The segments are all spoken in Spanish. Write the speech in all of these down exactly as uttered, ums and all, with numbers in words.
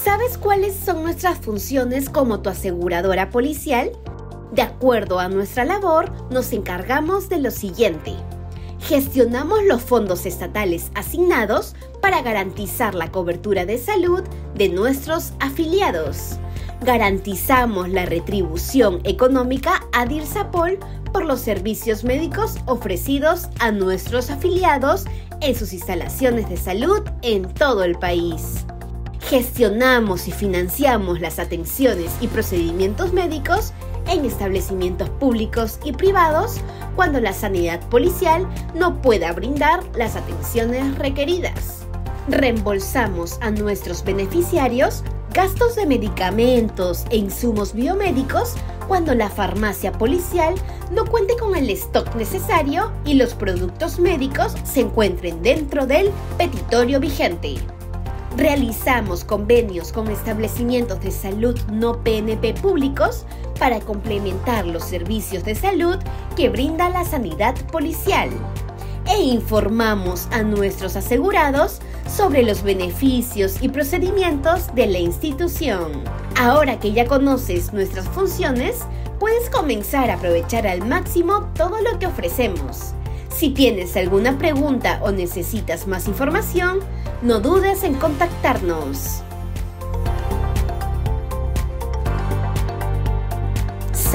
¿Sabes cuáles son nuestras funciones como tu aseguradora policial? De acuerdo a nuestra labor, nos encargamos de lo siguiente. Gestionamos los fondos estatales asignados para garantizar la cobertura de salud de nuestros afiliados. Garantizamos la retribución económica a DIRSAPOL por los servicios médicos ofrecidos a nuestros afiliados en sus instalaciones de salud en todo el país. Gestionamos y financiamos las atenciones y procedimientos médicos en establecimientos públicos y privados cuando la sanidad policial no pueda brindar las atenciones requeridas. Reembolsamos a nuestros beneficiarios gastos de medicamentos e insumos biomédicos cuando la farmacia policial no cuente con el stock necesario y los productos médicos se encuentren dentro del petitorio vigente. Realizamos convenios con establecimientos de salud no P N P públicos para complementar los servicios de salud que brinda la sanidad policial. E informamos a nuestros asegurados sobre los beneficios y procedimientos de la institución. Ahora que ya conoces nuestras funciones, puedes comenzar a aprovechar al máximo todo lo que ofrecemos. Si tienes alguna pregunta o necesitas más información, no dudes en contactarnos.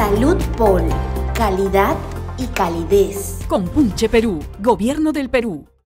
Saludpol, calidad y calidez. Compunche Perú, Gobierno del Perú.